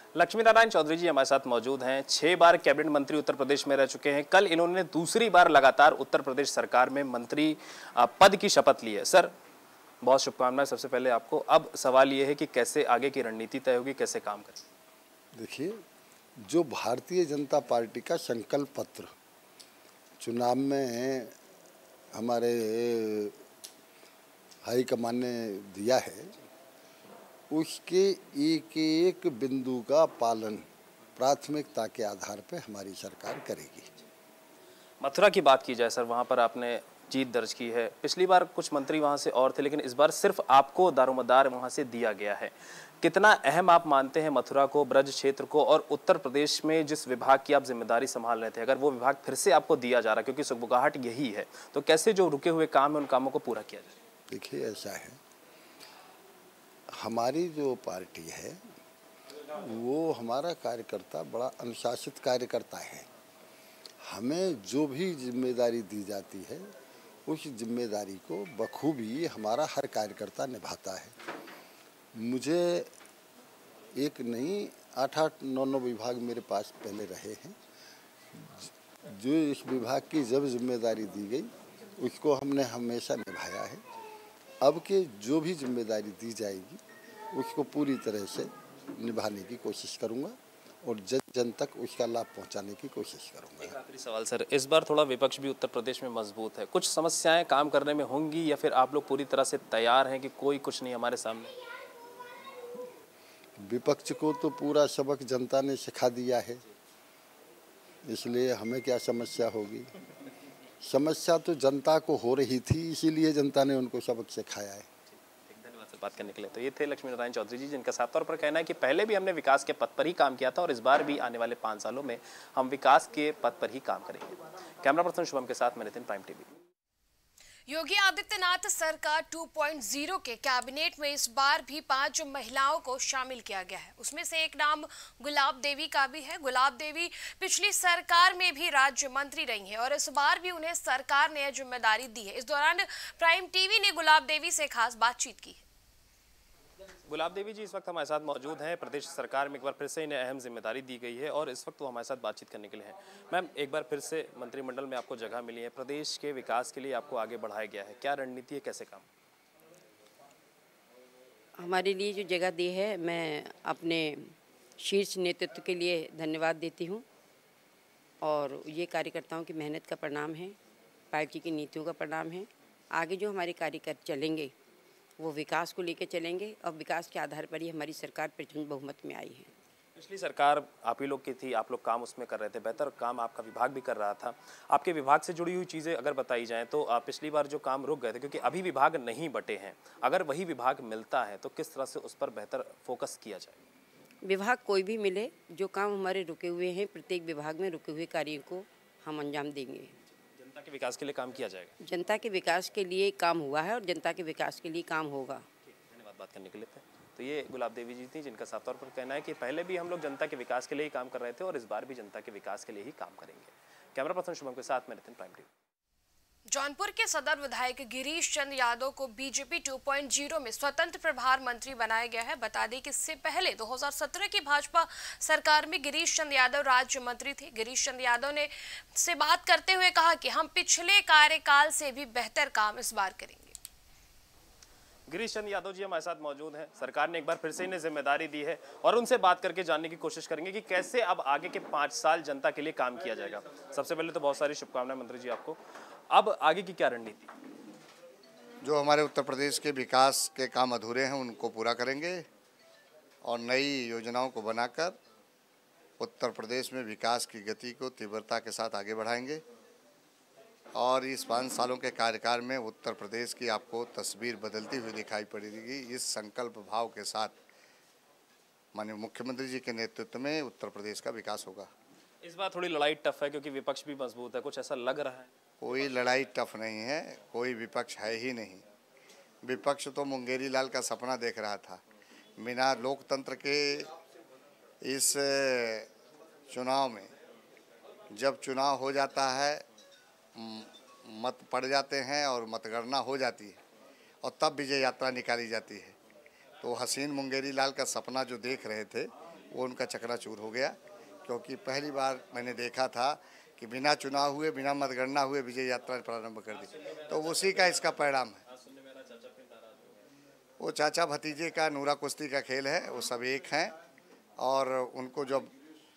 लक्ष्मी नारायण चौधरी जी हमारे साथ मौजूद हैं। 6 बार कैबिनेट मंत्री उत्तर प्रदेश में रह चुके हैं। कल इन्होंने दूसरी बार लगातार उत्तर प्रदेश सरकार में मंत्री पद की शपथ ली है। सर, बहुत शुभकामनाएं सबसे पहले आपको। अब सवाल ये है कि कैसे आगे की रणनीति तय होगी, कैसे काम करें? देखिए, जो भारतीय जनता पार्टी का संकल्प पत्र चुनाव में हमारे हाईकमान ने दिया है, उसके एक एक बिंदु का पालन प्राथमिकता के आधार पर हमारी सरकार करेगी। मथुरा की बात की जाए सर, वहाँ पर आपने जीत दर्ज की है। पिछली बार कुछ मंत्री वहाँ से और थे, लेकिन इस बार सिर्फ आपको दारोमदार वहाँ से दिया गया है। कितना अहम आप मानते हैं मथुरा को, ब्रज क्षेत्र को, और उत्तर प्रदेश में जिस विभाग की आप जिम्मेदारी संभाल रहे थे, अगर वो विभाग फिर से आपको दिया जा रहा है, क्योंकि सुगबुगाहट यही है, तो कैसे जो रुके हुए काम है उन कामों को पूरा किया जाए? देखिए, ऐसा है, हमारी जो पार्टी है वो हमारा कार्यकर्ता बड़ा अनुशासित कार्यकर्ता है। हमें जो भी जिम्मेदारी दी जाती है उस जिम्मेदारी को बखूबी हमारा हर कार्यकर्ता निभाता है। मुझे एक नहीं, 8-8, 9-9 विभाग मेरे पास पहले रहे हैं। जो इस विभाग की जब जिम्मेदारी दी गई उसको हमने हमेशा निभाया है। अब के जो भी जिम्मेदारी दी जाएगी उसको पूरी तरह से निभाने की कोशिश करूंगा और जन जन तक उसका लाभ पहुंचाने की कोशिश करूंगा। एक आखिरी सवाल सर, इस बार थोड़ा विपक्ष भी उत्तर प्रदेश में मजबूत है, कुछ समस्याएं काम करने में होंगी, या फिर आप लोग पूरी तरह से तैयार हैं कि कोई कुछ नहीं हमारे सामने? विपक्ष को तो पूरा सबक जनता ने सिखा दिया है, इसलिए हमें क्या समस्या होगी। समस्या तो जनता को हो रही थी, इसीलिए जनता ने उनको सबक सिखाया है। धन्यवाद सर बात करने के लिए। तो ये थे लक्ष्मी नारायण चौधरी जी, जिनका साफ तौर पर कहना है कि पहले भी हमने विकास के पथ पर ही काम किया था और इस बार भी आने वाले 5 सालों में हम विकास के पथ पर ही काम करेंगे। कैमरा पर्सन शुभम के साथ मैं नितिन, प्राइम टीवी। योगी आदित्यनाथ सरकार 2.0 के कैबिनेट में इस बार भी 5 महिलाओं को शामिल किया गया है। उसमें से एक नाम गुलाब देवी का भी है। गुलाब देवी पिछली सरकार में भी राज्य मंत्री रही हैं और इस बार भी उन्हें सरकार ने यह जिम्मेदारी दी है। इस दौरान प्राइम टीवी ने गुलाब देवी से खास बातचीत की। गुलाब देवी जी इस वक्त हमारे साथ मौजूद हैं। प्रदेश सरकार में एक बार फिर से इन्हें अहम जिम्मेदारी दी गई है और इस वक्त वो हमारे साथ बातचीत करने के लिए हैं। मैम, एक बार फिर से मंत्रिमंडल में आपको जगह मिली है, प्रदेश के विकास के लिए आपको आगे बढ़ाया गया है, क्या रणनीति है, कैसे काम? हमारे लिए जो जगह दी है, मैं अपने शीर्ष नेतृत्व के लिए धन्यवाद देती हूँ और ये कार्यकर्ताओं की मेहनत का परिणाम है, पार्टी की नीतियों का परिणाम है। आगे जो हमारे कार्यकर्ता चलेंगे वो विकास को लेकर चलेंगे और विकास के आधार पर ही हमारी सरकार प्रचंड बहुमत में आई है। पिछली सरकार आप ही लोग की थी, आप लोग काम उसमें कर रहे थे, बेहतर काम आपका विभाग भी कर रहा था। आपके विभाग से जुड़ी हुई चीज़ें अगर बताई जाएं तो पिछली बार जो काम रुक गए थे, क्योंकि अभी विभाग नहीं बटे हैं, अगर वही विभाग मिलता है तो किस तरह से उस पर बेहतर फोकस किया जाए? विभाग कोई भी मिले, जो काम हमारे रुके हुए हैं, प्रत्येक विभाग में रुके हुए कार्यों को हम अंजाम देंगे। जनता के विकास के लिए काम किया जाएगा? जनता के विकास के लिए काम हुआ है और जनता के विकास के लिए काम होगा। धन्यवाद बात करने के लिए। तो ये गुलाब देवी जी थी, जिनका साफ तौर पर कहना है कि पहले भी हम लोग जनता के विकास के लिए ही काम कर रहे थे और इस बार भी जनता के विकास के लिए ही काम करेंगे। कैमरा पर्सन शुभम के साथ मैं नितिन, प्राइम टीवी। जौनपुर के सदर विधायक गिरीश चंद यादव को बीजेपी 2.0 में स्वतंत्र प्रभार मंत्री बनाया गया है। बता दें कि इससे पहले 2017 की भाजपा सरकार में गिरीश चंद यादव राज्य मंत्री थे। गिरीश चंद यादव ने से बात करते हुए कहा कि हम पिछले कार्यकाल से भी बेहतर काम इस बार करेंगे। गिरीश चंद यादव जी हमारे साथ मौजूद हैं। सरकार ने एक बार फिर से इन्हें जिम्मेदारी दी है और उनसे बात करके जानने की कोशिश करेंगे कि कैसे अब आगे के 5 साल जनता के लिए काम किया जाएगा। सबसे पहले तो बहुत सारी शुभकामनाएं मंत्री जी आपको। अब आगे की क्या रणनीति? जो हमारे उत्तर प्रदेश के विकास के काम अधूरे हैं उनको पूरा करेंगे और नई योजनाओं को बनाकर उत्तर प्रदेश में विकास की गति को तीव्रता के साथ आगे बढ़ाएंगे और इस 5 सालों के कार्यकाल में उत्तर प्रदेश की आपको तस्वीर बदलती हुई दिखाई पड़ेगी। इस संकल्प भाव के साथ माननीय मुख्यमंत्री जी के नेतृत्व में उत्तर प्रदेश का विकास होगा। इस बार थोड़ी लड़ाई टफ है क्योंकि विपक्ष भी मजबूत है, कुछ ऐसा लग रहा है? कोई लड़ाई टफ नहीं है, कोई विपक्ष है ही नहीं। विपक्ष तो मुंगेरी लाल का सपना देख रहा था। बिना लोकतंत्र के इस चुनाव में जब चुनाव हो जाता है, मत पड़ जाते हैं और मतगणना हो जाती है और तब विजय यात्रा निकाली जाती है, तो हसीन मुंगेरी लाल का सपना जो देख रहे थे वो उनका चकनाचूर हो गया, क्योंकि पहली बार मैंने देखा था कि बिना चुनाव हुए, बिना मतगणना हुए विजय यात्रा प्रारंभ कर दी। तो उसी का इसका परिणाम है। वो चाचा भतीजे का नूरा कुश्ती का खेल है, वो सब एक हैं। और उनको जब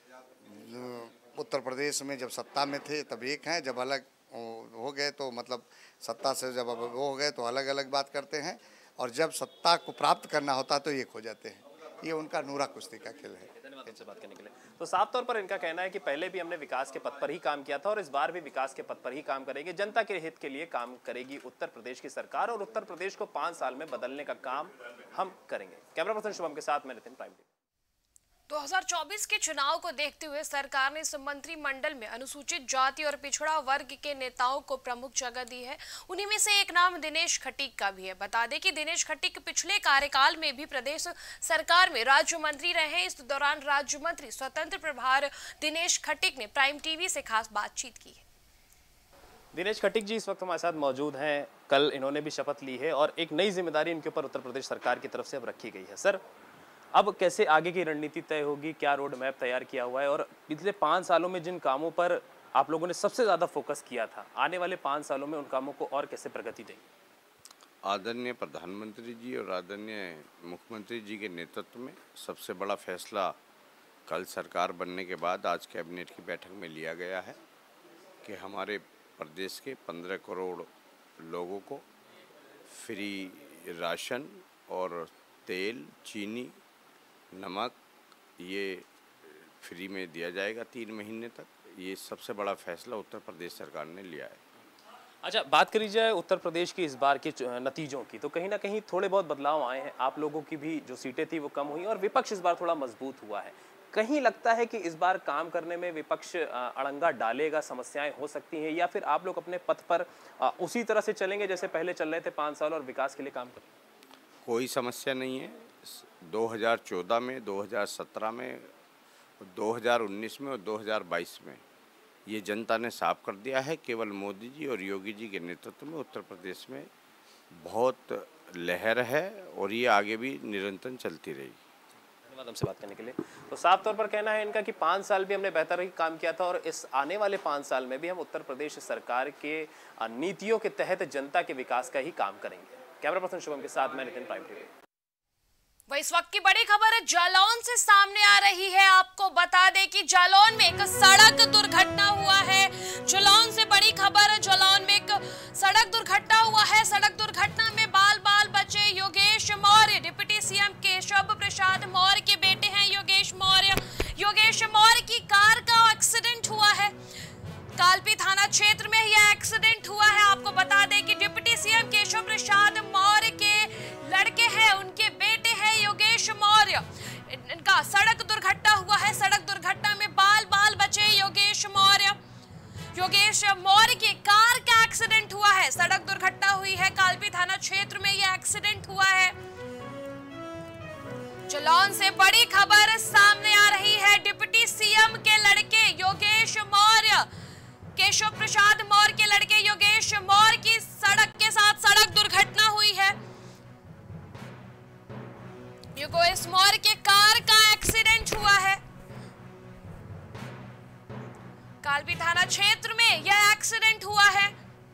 उत्तर प्रदेश में जब सत्ता में थे तब एक हैं, जब अलग हो गए तो मतलब सत्ता से जब वो हो गए तो अलग अलग बात करते हैं, और जब सत्ता को प्राप्त करना होता तो एक हो जाते हैं। ये उनका नूरा कुश्ती का खेल है। धन्यवाद हमसे बात करने के लिए। तो साफ तौर पर इनका कहना है कि पहले भी हमने विकास के पथ पर ही काम किया था और इस बार भी विकास के पथ पर ही काम करेंगे। जनता के हित के लिए काम करेगी उत्तर प्रदेश की सरकार और उत्तर प्रदेश को 5 साल में बदलने का काम हम करेंगे। कैमरा पर्सन शुभम के साथ मैं नितिन, प्राइम टीवी। 2024 के चुनाव को देखते हुए सरकार ने इस मंत्रिमंडल में अनुसूचित जाति और पिछड़ा वर्ग के नेताओं को प्रमुख जगह दी है। उन्हीं में से एक नाम दिनेश खटीक का भी है। बता दें कि दिनेश खटीक पिछले कार्यकाल में भी प्रदेश सरकार में राज्य मंत्री रहे। इस दौरान राज्य मंत्री स्वतंत्र प्रभार दिनेश खटीक ने प्राइम टीवी से खास बातचीत की है। दिनेश खटीक जी इस वक्त हमारे साथ मौजूद हैं। कल इन्होंने भी शपथ ली है और एक नई जिम्मेदारी इनके ऊपर उत्तर प्रदेश सरकार की तरफ से अब रखी गई है। सर, अब कैसे आगे की रणनीति तय होगी, क्या रोड मैप तैयार किया हुआ है और पिछले 5 सालों में जिन कामों पर आप लोगों ने सबसे ज़्यादा फोकस किया था, आने वाले 5 सालों में उन कामों को और कैसे प्रगति देंगे? आदरणीय प्रधानमंत्री जी और आदरणीय मुख्यमंत्री जी के नेतृत्व में सबसे बड़ा फैसला कल सरकार बनने के बाद आज कैबिनेट की बैठक में लिया गया है कि हमारे प्रदेश के 15 करोड़ लोगों को फ्री राशन और तेल, चीनी, नमक ये फ्री में दिया जाएगा 3 महीने तक। ये सबसे बड़ा फैसला उत्तर प्रदेश सरकार ने लिया है। अच्छा, बात करी जाए उत्तर प्रदेश की इस बार के नतीजों की, तो कहीं ना कहीं थोड़े बहुत बदलाव आए हैं। आप लोगों की भी जो सीटें थी वो कम हुई और विपक्ष इस बार थोड़ा मजबूत हुआ है। कहीं लगता है कि इस बार काम करने में विपक्ष अड़ंगा डालेगा, समस्याएं हो सकती हैं, या फिर आप लोग अपने पथ पर उसी तरह से चलेंगे जैसे पहले चल रहे थे 5 साल और विकास के लिए काम करेंगे? कोई समस्या नहीं है। 2014 में, 2017 में, 2019 में और 2022 में ये जनता ने साफ कर दिया है। केवल मोदी जी और योगी जी के नेतृत्व में उत्तर प्रदेश में बहुत लहर है और ये आगे भी निरंतर चलती रहेगी। धन्यवाद हमसे बात करने के लिए। तो साफ तौर पर कहना है इनका कि 5 साल भी हमने बेहतर ही काम किया था और इस आने वाले 5 साल में भी हम उत्तर प्रदेश सरकार के नीतियों के तहत जनता के विकास का ही काम करेंगे। कैमरा पर्सन शुभम के साथ मैं नितिन, प्राइम टीवी। वही इस वक्त की बड़ी खबर है जालौन से सामने आ रही है। आपको बता दें कि जालौन में एक सड़क दुर्घटना हुआ है। जालौन से बड़ी खबर है, जालौन में एक सड़क दुर्घटना हुआ है। सड़क दुर्घटना में बाल बाल बचे योगेश मौर्य, डिप्टी सीएम केशव प्रसाद मौर्य के बेटे हैं योगेश मौर्य। योगेश मौर्य की कार का एक्सीडेंट हुआ है। कालपी थाना क्षेत्र में यह एक्सीडेंट हुआ है। आपको बता दें कि डिप्टी सीएम केशव प्रसाद मौर्य के लड़के हैं, उनके बेटे हैं योगेश मौर्य। इनका सड़क दुर्घटना हुआ है। सड़क दुर्घटना में बाल बाल बचे योगेश मौर्य। योगेश मौर्य की कार का एक्सीडेंट हुआ है। सड़क दुर्घटना हुई है, कालपी थाना क्षेत्र में यह एक्सीडेंट हुआ है। जालौन से बड़ी खबर सामने आ रही है। डिप्टी सीएम के लड़के योगेश मौर्य, केशव प्रसाद मौर्य के लड़के योगेश मौर्य की सड़क के साथ सड़क दुर्घटना हुई है। योगेश मौर्य के कार का एक्सीडेंट हुआ है। कालपी थाना क्षेत्र में यह एक्सीडेंट हुआ है।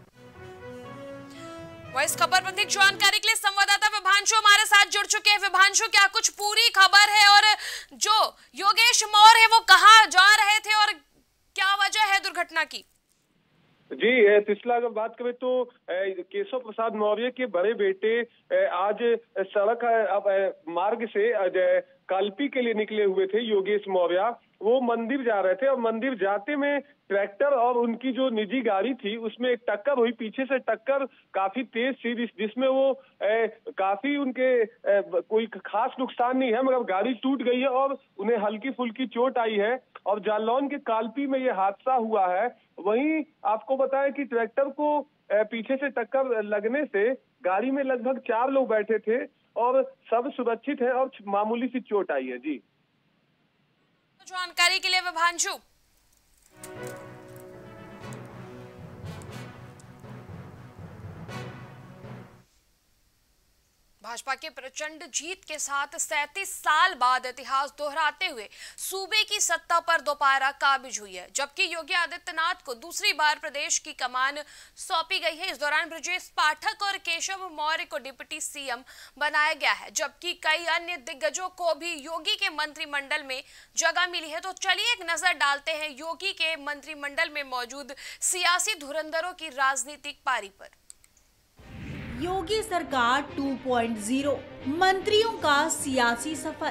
इस खबर पर अधिक जानकारी के लिए संवाददाता विभांशु हमारे साथ जुड़ चुके हैं। विभांशु, क्या कुछ पूरी खबर है और जो योगेश मौर्य है वो कहाँ जा रहे थे और क्या वजह है दुर्घटना की? जी, पिछला अगर बात करें तो केशव प्रसाद मौर्य के बड़े बेटे आज सड़क मार्ग से कालपी के लिए निकले हुए थे। योगेश मौर्य वो मंदिर जा रहे थे और मंदिर जाते में ट्रैक्टर और उनकी जो निजी गाड़ी थी उसमें एक टक्कर हुई। पीछे से टक्कर काफी तेज थी जिसमें वो काफी उनके कोई खास नुकसान नहीं है, मगर गाड़ी टूट गई है और उन्हें हल्की फुल्की चोट आई है और जालौन के कालपी में ये हादसा हुआ है। वहीं आपको बताएं कि ट्रैक्टर को पीछे से टक्कर लगने से गाड़ी में लगभग 4 लोग बैठे थे और सब सुरक्षित है और मामूली सी चोट आई है। जी, जानकारी के लिए विभांशु। भाजपा के प्रचंड जीत के साथ 37 साल बाद इतिहास दोहराते हुए सूबे की सत्ता पर दोबारा काबिज हुई है, जबकि योगी आदित्यनाथ को दूसरी बार प्रदेश की कमान सौंपी गई है। इस दौरान ब्रजेश पाठक और केशव मौर्य को डिप्टी सीएम बनाया गया है, जबकि कई अन्य दिग्गजों को भी योगी के मंत्रिमंडल में जगह मिली है। तो चलिए एक नजर डालते हैं योगी के मंत्रिमंडल में मौजूद सियासी धुरंधरों की राजनीतिक पारी पर। योगी सरकार 2.0 मंत्रियों का सियासी सफर।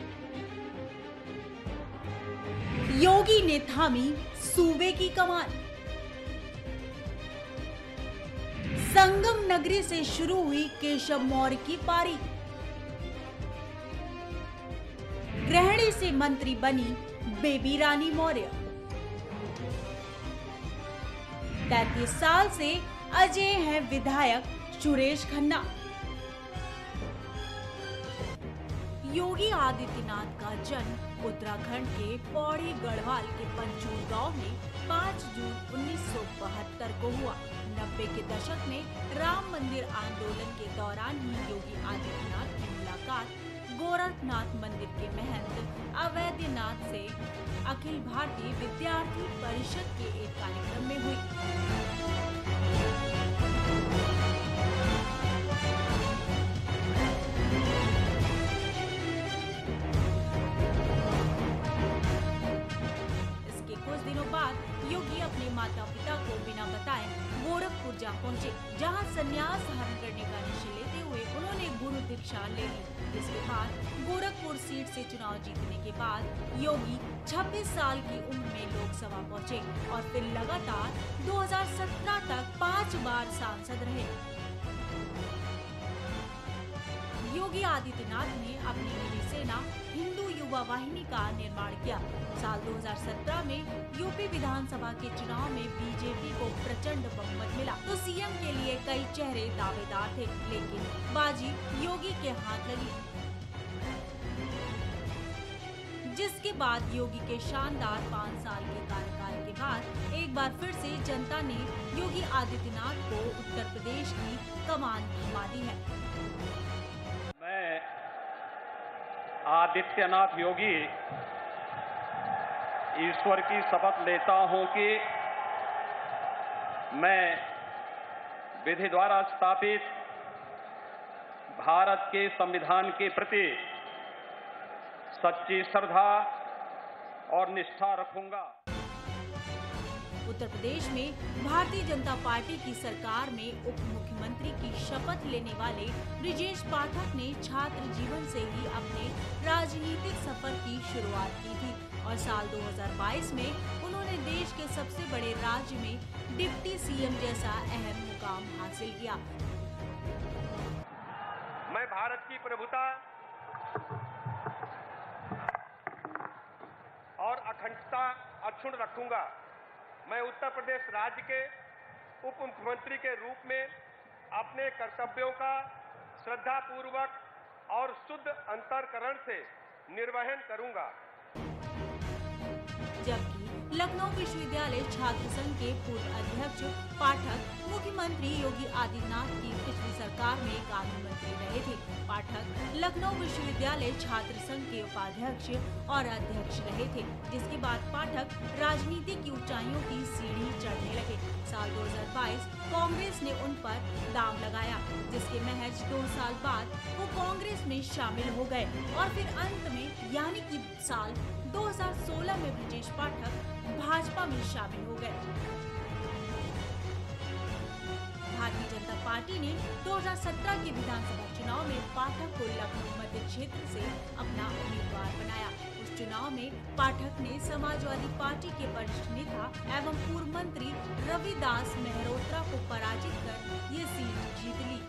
योगी ने थामी सूबे की कमान। संगम नगरी से शुरू हुई केशव मौर्य की पारी। गृहिणी से मंत्री बनी बेबी रानी मौर्य। 33 साल से अजय हैं विधायक सुरेश खन्ना। योगी आदित्यनाथ का जन्म उत्तराखंड के पौड़ी गढ़वाल के पंचूर गांव में 5 जून 1972 को हुआ। 90 के दशक में राम मंदिर आंदोलन के दौरान ही योगी आदित्यनाथ की मुलाकात गोरखनाथ मंदिर के महंत अवैधनाथ से अखिल भारतीय विद्यार्थी परिषद के एक कार्यक्रम में हुई। योगी अपने माता पिता को बिना बताए गोरखपुर जा पहुंचे, जहां संन्यास धारण करने का निश्चय लेते हुए उन्होंने गुरु दीक्षा ले ली। इसके बाद गोरखपुर सीट से चुनाव जीतने के बाद योगी 26 साल की उम्र में लोकसभा पहुंचे और फिर लगातार 2017 तक 5 बार सांसद रहे। योगी आदित्यनाथ ने अपनी निजी सेना हिंदू युवा वाहिनी का निर्माण किया। साल 2017 में यूपी विधानसभा के चुनाव में बीजेपी को प्रचंड बहुमत मिला, तो सीएम के लिए कई चेहरे दावेदार थे, लेकिन बाजी योगी के हाथ लगी। जिसके बाद योगी के शानदार 5 साल के कार्यकाल के बाद एक बार फिर से जनता ने योगी आदित्यनाथ को उत्तर प्रदेश की कमान थमा दी है। मैं आदित्यनाथ योगी ईश्वर की शपथ लेता हूं कि मैं विधि द्वारा स्थापित भारत के संविधान के प्रति सच्ची श्रद्धा और निष्ठा रखूंगा। उत्तर प्रदेश में भारतीय जनता पार्टी की सरकार में उप मुख्यमंत्री की शपथ लेने वाले ब्रजेश पाठक ने छात्र जीवन से ही अपने राजनीतिक सफर की शुरुआत की थी और साल 2022 में उन्होंने देश के सबसे बड़े राज्य में डिप्टी सीएम जैसा अहम मुकाम हासिल किया। मैं भारत की प्रभुता और अखंडता अक्षुण्ण रखूंगा। मैं उत्तर प्रदेश राज्य के उप मुख्यमंत्री के रूप में अपने कर्तव्यों का श्रद्धापूर्वक और शुद्ध अंतःकरण से निर्वहन करूंगा। जबकि लखनऊ विश्वविद्यालय छात्र संघ के पूर्व अध्यक्ष पाठक मुख्यमंत्री योगी आदित्यनाथ की पिछली सरकार में कानून मंत्री रहे थे। पाठक लखनऊ विश्वविद्यालय छात्र संघ के उपाध्यक्ष और अध्यक्ष रहे थे, जिसके बाद पाठक राजनीति की ऊंचाइयों की सीढ़ी चढ़ने लगे। साल 2022 कांग्रेस ने उन पर दांव लगाया, जिसके महज 2 साल बाद वो कांग्रेस में शामिल हो गए और फिर अंत में यानी कि साल 2016 में ब्रजेश पाठक भाजपा में शामिल हो गए। भारतीय जनता पार्टी ने 2017 के विधानसभा चुनाव में पाठक को लखनऊ मध्य क्षेत्र से अपना उम्मीदवार बनाया। उस चुनाव में पाठक ने समाजवादी पार्टी के वरिष्ठ नेता एवं पूर्व मंत्री रविदास मेहरोत्रा को पराजित कर ये सीट जीत ली।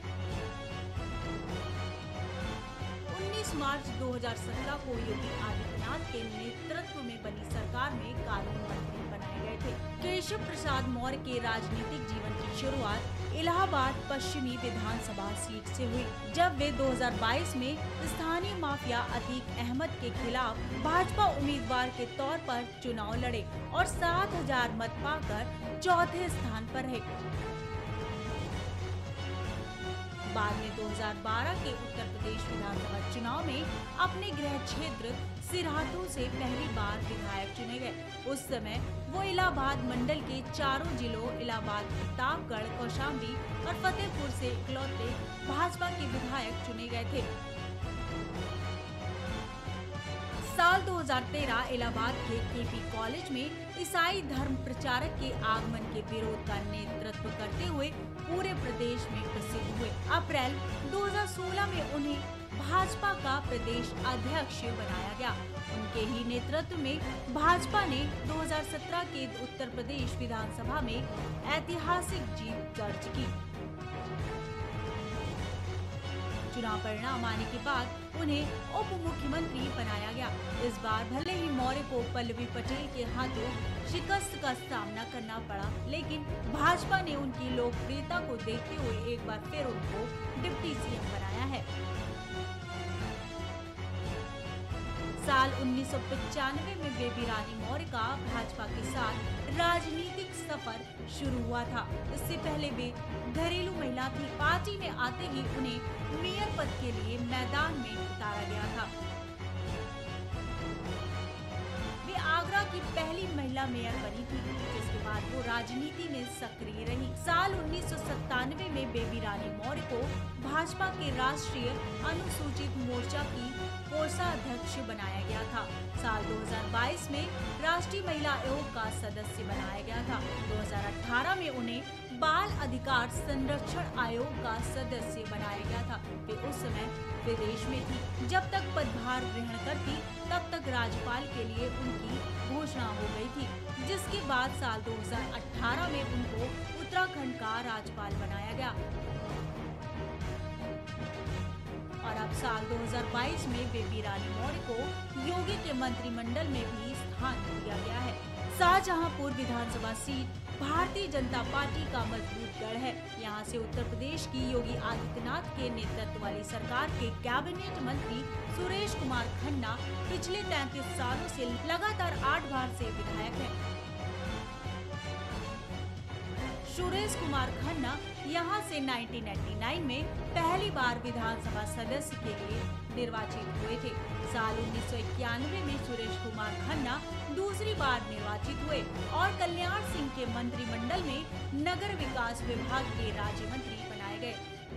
19 मार्च 2017 को योगी आदित्यनाथ के नेतृत्व में बनी सरकार में कानून मंत्री बनाए गए थे। केशव प्रसाद मौर्य के राजनीतिक जीवन की शुरुआत इलाहाबाद पश्चिमी विधानसभा सीट से हुई, जब वे 2022 में स्थानीय माफिया अतीक अहमद के खिलाफ भाजपा उम्मीदवार के तौर पर चुनाव लड़े और 7000 मत पाकर चौथे स्थान पर रहे। बाद में 2012 के उत्तर प्रदेश विधानसभा चुनाव में अपने गृह क्षेत्र सिरहातू से पहली बार विधायक चुने गए। उस समय वो इलाहाबाद मंडल के चारों जिलों इलाहाबाद, प्रतापगढ़, कौशाम्बी और फतेहपुर से इकलौते भाजपा के विधायक चुने गए थे। साल 2013 इलाहाबाद के केपी कॉलेज में ईसाई धर्म प्रचारक के आगमन के विरोध का नेतृत्व करते हुए पूरे प्रदेश में प्रसिद्ध हुए। अप्रैल 2016 में उन्हें भाजपा का प्रदेश अध्यक्ष बनाया गया। उनके ही नेतृत्व में भाजपा ने 2017 के उत्तर प्रदेश विधानसभा में ऐतिहासिक जीत दर्ज की। चुनाव परिणाम आने के बाद उन्हें उप मुख्यमंत्री बनाया गया। इस बार भले ही मौर्य को पल्लवी पटेल के हाथों शिकस्त का सामना करना पड़ा, लेकिन भाजपा ने उनकी लोकप्रियता को देखते हुए एक बार फिर उनको डिप्टी सीएम बनाया है। साल 1995 में बेबी रानी मौर्य का भाजपा के साथ राजनीतिक सफर शुरू हुआ था। इससे पहले वे घरेलू महिला थी। पार्टी में आते ही उन्हें मेयर पद के लिए मैदान में उतारा गया था। वे आगरा की पहली महिला मेयर बनी थी, जिसके बाद वो राजनीति में सक्रिय रही। साल 1997 में बेबी रानी मौर्य को भाजपा के राष्ट्रीय अनुसूचित मोर्चा की कोषाध्यक्ष बनाया गया था। साल 2022 में राष्ट्रीय महिला आयोग का सदस्य बनाया गया था। 2018 में उन्हें बाल अधिकार संरक्षण आयोग का सदस्य बनाया गया था। वे उस समय विदेश में थी। जब तक पदभार ग्रहण करती तब तक राज्यपाल के लिए उनकी घोषणा हो गई थी, जिसके बाद साल 2018 में उनको उत्तराखंड का राज्यपाल बनाया गया और अब साल 2022 में बेबी रानी मौर्य को योगी के मंत्रिमंडल में भी स्थान दिया गया है। शाहजहांपुर विधानसभा सीट भारतीय जनता पार्टी का मजबूत गढ़ है। यहां से उत्तर प्रदेश की योगी आदित्यनाथ के नेतृत्व वाली सरकार के कैबिनेट मंत्री सुरेश कुमार खन्ना पिछले 33 सालों से लगातार 8 बार से विधायक हैं। सुरेश कुमार खन्ना यहां से 1999 में पहली बार विधानसभा सदस्य के लिए निर्वाचित हुए थे। साल 1991 में सुरेश कुमार खन्ना दूसरी बार निर्वाचित हुए और कल्याण सिंह के मंत्रिमंडल में नगर विकास विभाग के राज्य मंत्री बनाए गए।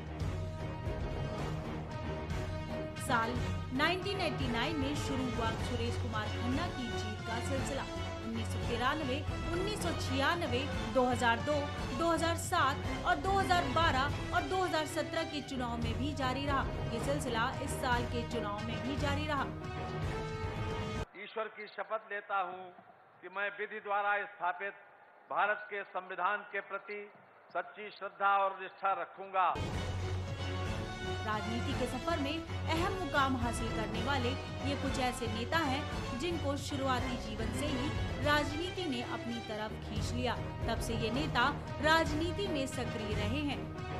साल 1989 में शुरू हुआ सुरेश कुमार खन्ना की जीत का सिलसिला। 1993, 1996, 2002, 2007 और 2012 और 2017 के चुनाव में भी जारी रहा। ये सिलसिला इस साल के चुनाव में भी जारी रहा। ईश्वर की शपथ लेता हूँ कि मैं विधि द्वारा स्थापित भारत के संविधान के प्रति सच्ची श्रद्धा और निष्ठा रखूंगा। राजनीति के सफर में अहम मुकाम हासिल करने वाले ये कुछ ऐसे नेता हैं जिनको शुरुआती जीवन से ही राजनीति ने अपनी तरफ खींच लिया। तब से ये नेता राजनीति में सक्रिय रहे हैं।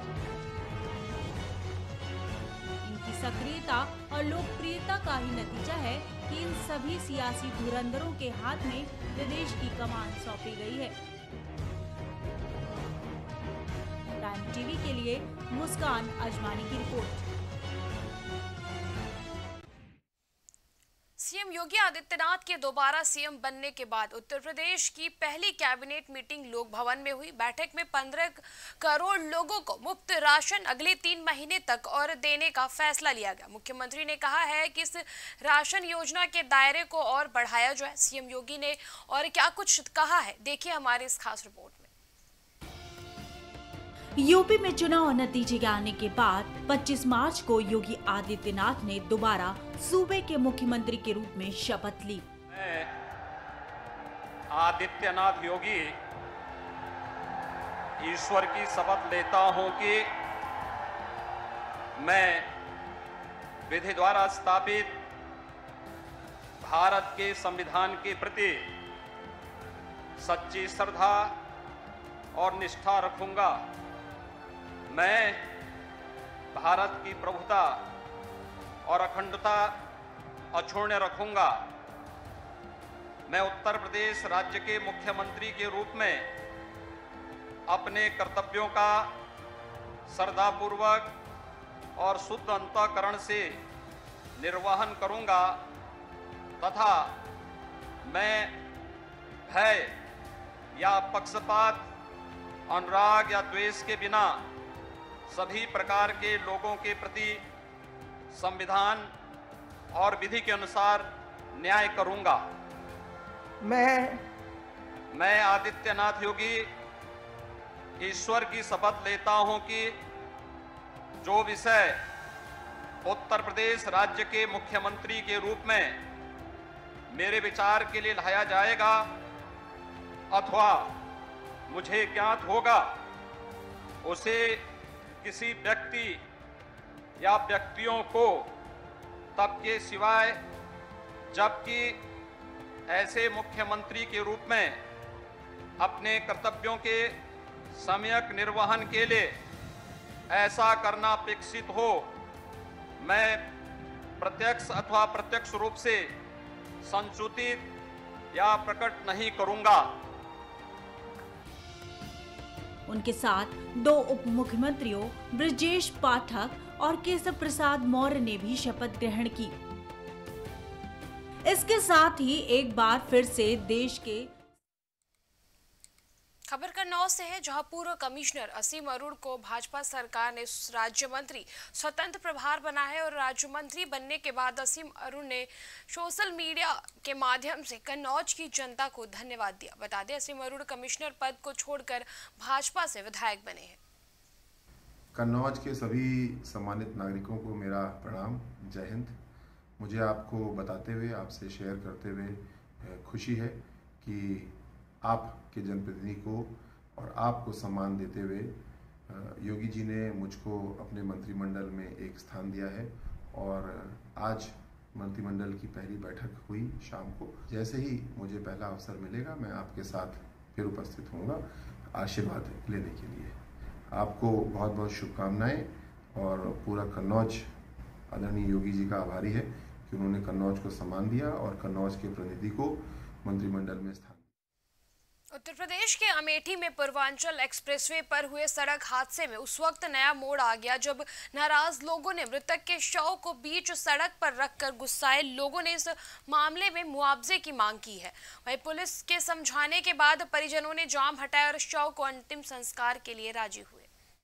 इनकी सक्रियता और लोकप्रियता का ही नतीजा है कि इन सभी सियासी धुरंधरों के हाथ में प्रदेश की कमान सौंपी गई है। टाइम टीवी के लिए मुस्कान अजमानी की रिपोर्ट। सीएम योगी आदित्यनाथ के दोबारा सीएम बनने के बाद उत्तर प्रदेश की पहली कैबिनेट मीटिंग लोक भवन में हुई। बैठक में 15 करोड़ लोगों को मुफ्त राशन अगले 3 महीने तक और देने का फैसला लिया गया। मुख्यमंत्री ने कहा है कि इस राशन योजना के दायरे को और बढ़ाया जाए। सीएम योगी ने और क्या कुछ कहा है, देखिए हमारे इस खास रिपोर्ट में। यूपी में चुनाव नतीजे के आने के बाद 25 मार्च को योगी आदित्यनाथ ने दोबारा सूबे के मुख्यमंत्री के रूप में शपथ ली। मैं आदित्यनाथ योगी ईश्वर की शपथ लेता हूं कि मैं विधि द्वारा स्थापित भारत के संविधान के प्रति सच्ची श्रद्धा और निष्ठा रखूंगा। मैं भारत की प्रभुता और अखंडता अक्षुण्ण रखूंगा। मैं उत्तर प्रदेश राज्य के मुख्यमंत्री के रूप में अपने कर्तव्यों का श्रद्धापूर्वक और शुद्ध अंतःकरण से निर्वहन करूंगा तथा मैं भय या पक्षपात, अनुराग या द्वेष के बिना सभी प्रकार के लोगों के प्रति संविधान और विधि के अनुसार न्याय करूंगा। मैं आदित्यनाथ योगी ईश्वर की शपथ लेता हूं कि जो विषय उत्तर प्रदेश राज्य के मुख्यमंत्री के रूप में मेरे विचार के लिए लाया जाएगा अथवा मुझे ज्ञात होगा, उसे किसी व्यक्ति या व्यक्तियों को तब के सिवाय जबकि ऐसे मुख्यमंत्री के रूप में अपने कर्तव्यों के सम्यक निर्वहन के लिए ऐसा करना अपेक्षित हो, मैं प्रत्यक्ष अथवा प्रत्यक्ष रूप से संसूचित या प्रकट नहीं करूंगा। उनके साथ 2 उप मुख्यमंत्रियों ब्रजेश पाठक और केशव प्रसाद मौर्य ने भी शपथ ग्रहण की। इसके साथ ही एक बार फिर से देश के खबर कन्नौज से है, जहां पूर्व कमिश्नर असीम अरुण को भाजपा सरकार ने राज्य मंत्री स्वतंत्र प्रभार बना है और राज्य मंत्री बनने के बाद असीम अरुण ने सोशल मीडिया के माध्यम से कन्नौज की जनता को धन्यवाद दिया। बता दें, असीम अरुण कमिश्नर पद को छोड़कर भाजपा से विधायक बने हैं। कन्नौज के सभी सम्मानित नागरिकों को मेरा प्रणाम, जय हिंद। मुझे आपको बताते हुए, आपसे शेयर करते हुए खुशी है कि आपके जनप्रतिनिधि को और आपको सम्मान देते हुए योगी जी ने मुझको अपने मंत्रिमंडल में एक स्थान दिया है और आज मंत्रिमंडल की पहली बैठक हुई शाम को। जैसे ही मुझे पहला अवसर मिलेगा मैं आपके साथ फिर उपस्थित होऊंगा आशीर्वाद लेने के लिए। आपको बहुत बहुत शुभकामनाएं और पूरा कन्नौज आदरणीय योगी जी का आभारी है कि उन्होंने कन्नौज को सम्मान दिया और कन्नौज के प्रतिनिधि को मंत्रिमंडल में स्थान। उत्तर प्रदेश के अमेठी में पूर्वांचल एक्सप्रेसवे पर हुए सड़क हादसे में उस वक्त नया मोड़ आ गया जब नाराज लोगों ने मृतक के शव को बीच सड़क पर रखकर गुस्साए लोगों ने इस मामले में मुआवजे की मांग की है। वहीं पुलिस के समझाने के बाद परिजनों ने जाम हटाया और शव को अंतिम संस्कार के लिए राजी हुए।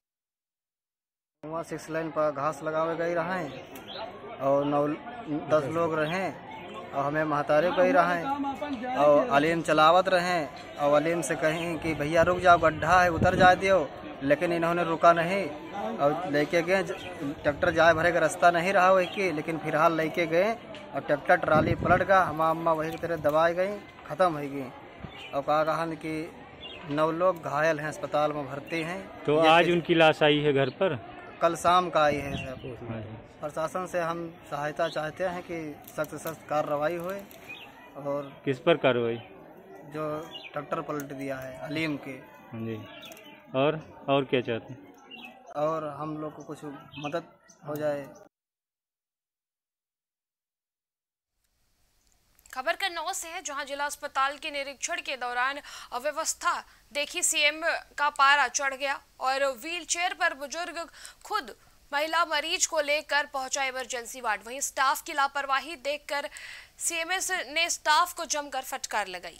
वहाँ 6 लाइन पर घास लगावे गई रहे और 9-10 लोग रहे और हमें महतारे गई रहे और अलीम चलावत रहे और अलीम से कहीं कि भैया रुक जाओ, गड्ढा है उतर जा दियो, लेकिन इन्होंने रुका नहीं और लेके गए। ट्रैक्टर जाए भरे का रास्ता नहीं रहा वही की, लेकिन फिलहाल लेके गए और ट्रैक्टर ट्राली पलट गया। हम अम्मा वही की तरह दबाई गई, ख़त्म हो गई और कहा कि 9 लोग घायल हैं, अस्पताल में भर्ती हैं। तो आज उनकी लाश आई है घर पर? कल शाम का आई है सर। प्रशासन से हम सहायता चाहते हैं कि सख्त सख्त कार्रवाई होए। और किस पर कार्रवाई? जो ट्रैक्टर पलट दिया है अलीम के। जी, और क्या चाहते हैं? और हम लोग को कुछ मदद हो जाए। खबर कन्नौज से है, जहां जिला अस्पताल के निरीक्षण के दौरान अव्यवस्था देखी सीएम का पारा चढ़ गया और व्हीलचेयर पर बुजुर्ग खुद महिला मरीज को लेकर पहुंचा इमरजेंसी वार्ड। वहीं स्टाफ की लापरवाही देखकर सीएमएस ने स्टाफ को जमकर फटकार लगाई।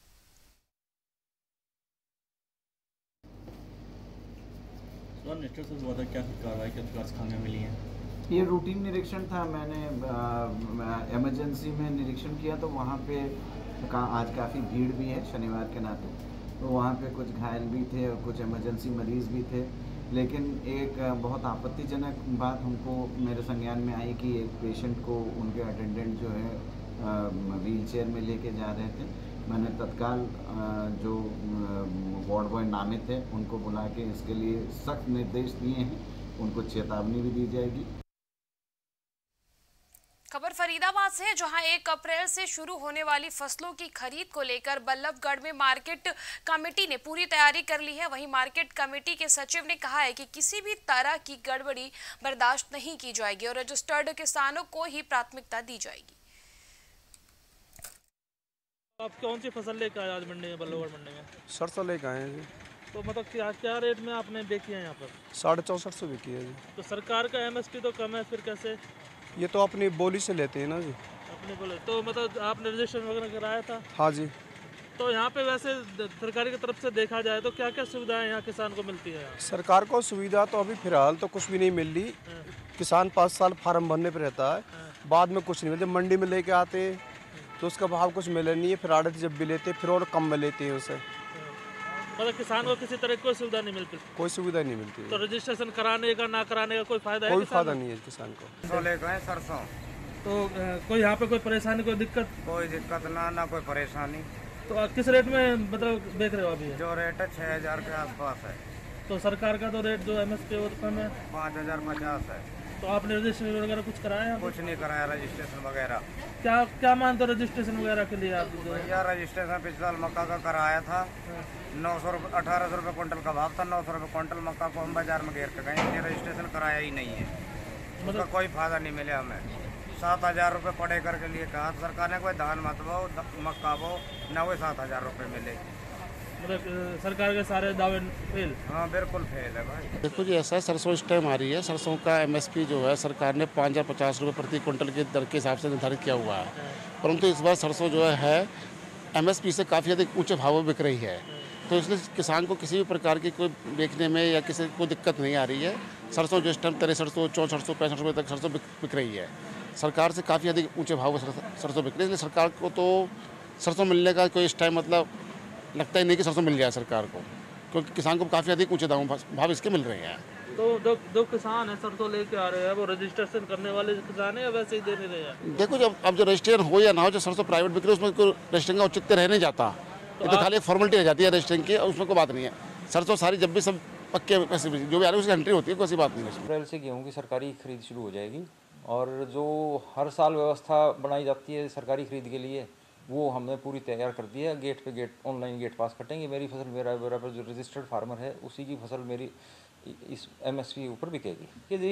क्या कार्रवाई के मिली है? ये रूटीन निरीक्षण था। मैंने इमरजेंसी में निरीक्षण किया तो वहाँ पे आज काफ़ी भीड़ भी है शनिवार के नाते, तो वहाँ पे कुछ घायल भी थे और कुछ इमरजेंसी मरीज़ भी थे। लेकिन एक बहुत आपत्तिजनक बात हमको मेरे संज्ञान में आई कि एक पेशेंट को उनके अटेंडेंट जो है व्हीलचेयर में लेके जा रहे थे। मैंने तत्काल जो वार्ड बॉय नामित थे उनको बुला के इसके लिए सख्त निर्देश दिए हैं, उनको चेतावनी भी दी जाएगी। खबर फरीदाबाद से है, जहां 1 अप्रैल से शुरू होने वाली फसलों की खरीद को लेकर बल्लभगढ़ में मार्केट कमेटी ने पूरी तैयारी कर ली है। वहीं मार्केट कमेटी के सचिव ने कहा है कि किसी भी तरह की गड़बड़ी बर्दाश्त नहीं की जाएगी और रजिस्टर्ड किसानों को ही प्राथमिकता दी जाएगी। आप कौन सी फसल लेकर आए आज मंडी में, बल्लभगढ़ मंडी में? सरसों लेकर आए हैं जी। तो मतलब क्या रेट में आपने बेची है यहाँ पर? 450 बिकी है जी। तो सरकार का MSP तो कम है, फिर कैसे? ये तो अपनी बोली से लेते हैं ना जी। अपने बोले तो मतलब आपने रजिस्ट्रेशन वगैरह कराया था? हाँ जी। तो यहाँ पे वैसे सरकारी की तरफ से देखा जाए तो क्या क्या सुविधाएं यहाँ किसान को मिलती है? सरकार को सुविधा तो अभी फिलहाल तो कुछ भी नहीं मिल रही। किसान 5 साल फार्म भरने पर रहता है, बाद में कुछ नहीं मिलता। जब मंडी में लेके आते तो उसका भाव कुछ मिले नहीं है, फिर आड़त जब भी लेते फिर और कम में लेते हैं उसे। मतलब किसान को किसी तरह की कोई सुविधा नहीं मिलती? कोई सुविधा नहीं मिलती। तो रजिस्ट्रेशन कराने का ना कराने का कोई फायदा है? कोई फायदा नहीं है किसान को। सरसों तो कोई यहाँ पे कोई परेशानी, कोई दिक्कत? कोई दिक्कत ना कोई परेशानी। तो किस रेट में मतलब बेच रहे हो अभी? जो रेट है 6000 के आसपास है। तो सरकार का तो रेट जो MSP है वो कम है, 5050 है। तो आपने रजिस्ट्रेशन वगैरह कुछ कराया? कुछ नहीं कराया रजिस्ट्रेशन वगैरह। क्या मानते हो रजिस्ट्रेशन वगैरह के लिए आप? भैया रजिस्ट्रेशन पिछले साल मक्का का कराया था, 900 रुपये 1800 रुपये क्विंटल का भाव था। 900 रुपये क्विंटल मक्का को हम बाजार में घेर के गए, ये रजिस्ट्रेशन कराया ही नहीं है। उसका कोई फायदा नहीं मिले हमें। 7000 रुपये पड़े करके लिए कहा सरकार ने, कोई धान मत बो मक्का बो ना, वो 7000 रुपये मिले। मतलब सरकार के सारे दावे फेल? हाँ बिल्कुल फेल है भाई। देखो जी, ऐसा है, सरसों इस टाइम आ रही है। सरसों का MSP जो है सरकार ने 5050 रुपये प्रति क्विंटल की दर के हिसाब से निर्धारित किया हुआ है, परंतु इस बार सरसों जो है MSP से काफ़ी अधिक ऊँचे भाव में बिक रही है। तो इसलिए किसान को किसी भी प्रकार की कोई बेचने में या किसी को दिक्कत नहीं आ रही है। सरसों जो इस टाइम 6300, 6400, 6500 रुपये तक सरसों बिक रही है। सरकार से काफ़ी अधिक ऊँचे भाव में सरसों बिक रही है, इसलिए सरकार को तो सरसों मिलने का कोई इस टाइम मतलब लगता ही नहीं कि सरसों मिल जाए सरकार को, क्योंकि किसान को काफ़ी अधिक ऊँचे दाम भाव इसके मिल रहे हैं। तो जो किसान है सरसों लेके आ रहे हैं वो रजिस्ट्रेशन करने वाले किसान है या वैसे ही दे नहीं रहे हैं? देखो, जब अब जो रजिस्ट्रेशन हो या ना हो, जो सरसों प्राइवेट बिक रही है उसमें कोई रजिस्ट्रेशन का औचित्य रह नहीं जाता। ये तो खाली एक फॉर्मेलिटी रह जाती है रजिस्ट्रेशन की, उसमें कोई बात नहीं है। सरसों सारी जब भी सब पक्के पैसे जो भी आ रहे हैं उसकी एंट्री होती है, कोई ऐसी बात नहीं है। अप्रैल से गेहूँ की सरकारी खरीद शुरू हो जाएगी और जो हर साल व्यवस्था बनाई जाती है सरकारी खरीद के लिए वो हमने पूरी तैयार कर दी है। गेट पे गेट ऑनलाइन गेट पास कटेंगे। मेरी फसल मेरा पर जो रजिस्टर्ड फार्मर है उसी की फसल मेरी इस MSP ऊपर बिकेगी। यदि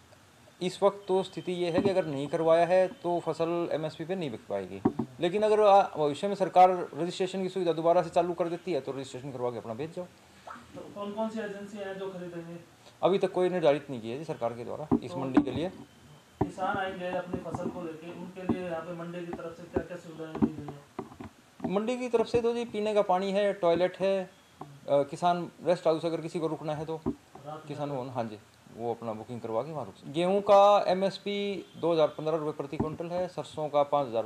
इस वक्त तो स्थिति ये है कि अगर नहीं करवाया है तो फसल MSP पे नहीं बिक पाएगी, लेकिन अगर भविष्य में सरकार रजिस्ट्रेशन की सुविधा दोबारा से चालू कर देती है तो रजिस्ट्रेशन करवा के अपना बेच जाओ। तो कौन कौन सी एजेंसी हैं जो खरीदेंगे? अभी तक कोई निर्धारित नहीं किया है सरकार के द्वारा इस मंडी के लिए। किसान आएंगे अपनी फसल को लेके, उनके लिए यहाँ पे मंडी की तरफ से क्या क्या सुविधाएं दी गई है? मंडी की तरफ से तो जी पीने का पानी है, टॉयलेट है, किसान रेस्ट हाउस अगर किसी को रुकना है तो किसान भवन, हाँ जी, वो अपना बुकिंग करवा के वहाँ रुक सकते। गेहूँ का MSP 2015 रुपये प्रति क्विंटल है, सरसों का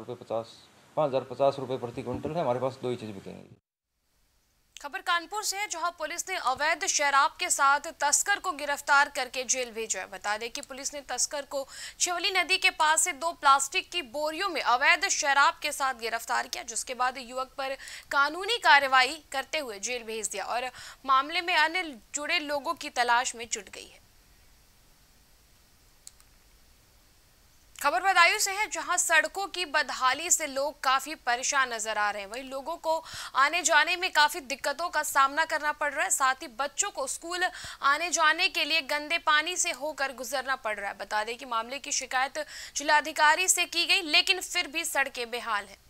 5050 रुपये प्रति क्विंटल है। हमारे पास दो ही चीज़ बिकेंगी। खबर कानपुर से है, जहां पुलिस ने अवैध शराब के साथ तस्कर को गिरफ्तार करके जेल भेजा है। बता दें कि पुलिस ने तस्कर को शिवली नदी के पास से 2 प्लास्टिक की बोरियों में अवैध शराब के साथ गिरफ्तार किया, जिसके बाद युवक पर कानूनी कार्रवाई करते हुए जेल भेज दिया और मामले में अन्य जुड़े लोगों की तलाश में जुट गई है। खबर बदायूं से है, जहां सड़कों की बदहाली से लोग काफी परेशान नजर आ रहे हैं। वहीं लोगों को आने जाने में काफी दिक्कतों का सामना करना पड़ रहा है। साथ ही बच्चों को स्कूल आने जाने के लिए गंदे पानी से होकर गुजरना पड़ रहा है। बता दें कि मामले की शिकायत जिलाधिकारी से की गई, लेकिन फिर भी सड़कें बेहाल हैं।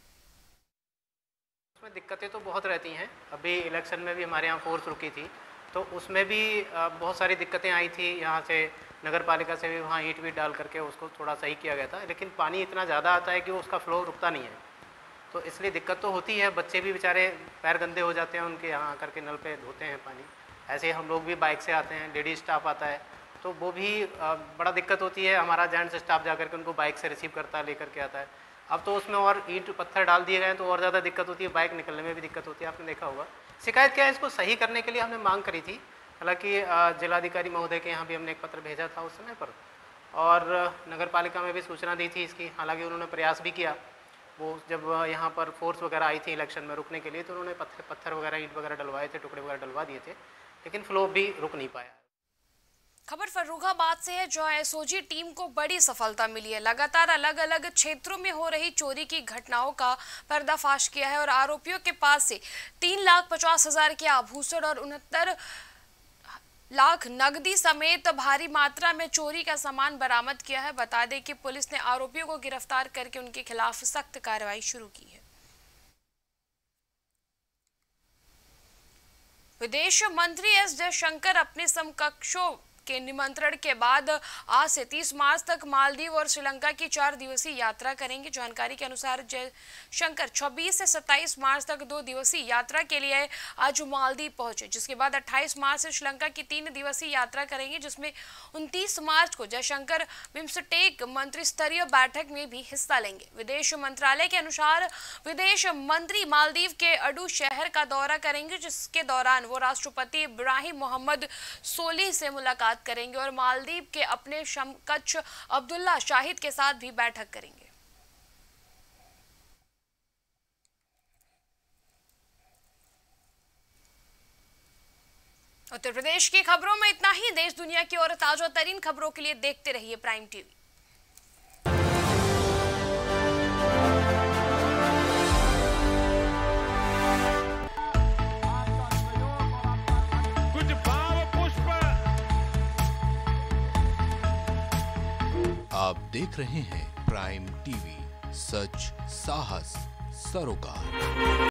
उसमें दिक्कतें तो बहुत रहती हैं। अभी इलेक्शन में भी हमारे यहाँ फोर्स रुकी थी तो उसमें भी बहुत सारी दिक्कतें आई थी। यहाँ से नगर पालिका से भी वहाँ ईंट वीट डाल करके उसको थोड़ा सही किया गया था, लेकिन पानी इतना ज़्यादा आता है कि वो उसका फ्लो रुकता नहीं है, तो इसलिए दिक्कत तो होती है। बच्चे भी बेचारे पैर गंदे हो जाते हैं उनके, यहाँ आकर के नल पे धोते हैं पानी। ऐसे हम लोग भी बाइक से आते हैं, लेडीज स्टाफ आता है तो वो भी बड़ा दिक्कत होती है। हमारा जेंट्स स्टाफ जा करके उनको बाइक से रिसीव करता है, लेकर के आता है। अब तो उसमें और ईंट पत्थर डाल दिए गए तो और ज़्यादा दिक्कत होती है, बाइक निकलने में भी दिक्कत होती है, आपने देखा होगा। शिकायत क्या है, इसको सही करने के लिए हमने मांग करी थी। हालांकि जिलाधिकारी महोदय के यहाँ भी हमने एक पत्र भेजा था उस समय पर, और नगर पालिका में भी सूचना दी थी इसकी। हालांकि उन्होंने प्रयास भी किया, वो जब यहाँ पर फोर्स वगैरह आई थी इलेक्शन में रुकने के लिए तो उन्होंने पत्थर वगैरह ईंट वगैरह डलवाए थे, टुकड़े वगैरह डलवा दिए थे, लेकिन फ्लो भी रुक नहीं पाया। खबर फर्रुखाबाद से है, जहां SOG टीम को बड़ी सफलता मिली है। लगातार अलग अलग क्षेत्रों में हो रही चोरी की घटनाओं का पर्दाफाश किया है और आरोपियों के पास से 3,50,000 के आभूषण और 69 लाख नकदी समेत भारी मात्रा में चोरी का सामान बरामद किया है। बता दें कि पुलिस ने आरोपियों को गिरफ्तार करके उनके खिलाफ सख्त कार्रवाई शुरू की है। विदेश मंत्री एस जयशंकर अपने समकक्षों के निमंत्रण के बाद आज से 30 मार्च तक मालदीव और श्रीलंका की 4 दिवसीय यात्रा करेंगे। जानकारी के अनुसार जयशंकर 26 से 27 मार्च तक 2 दिवसीय यात्रा के लिए आज मालदीव पहुंचे, जिसके बाद 28 मार्च से श्रीलंका की 3 दिवसीय यात्रा करेंगे, जिसमें 29 मार्च को जयशंकर बिम्स्टेक मंत्री स्तरीय बैठक में भी हिस्सा लेंगे। विदेश मंत्रालय के अनुसार विदेश मंत्री मालदीव के अडू शहर का दौरा करेंगे, जिसके दौरान वो राष्ट्रपति इब्राहिम मोहम्मद सोलिह से मुलाकात करेंगे और मालदीव के अपने समकक्ष अब्दुल्ला शाहिद के साथ भी बैठक करेंगे। उत्तर प्रदेश की खबरों में इतना ही। देश दुनिया की और ताजा तरीन खबरों के लिए देखते रहिए प्राइम टीवी। आप देख रहे हैं प्राइम टीवी, सच साहस सरोकार।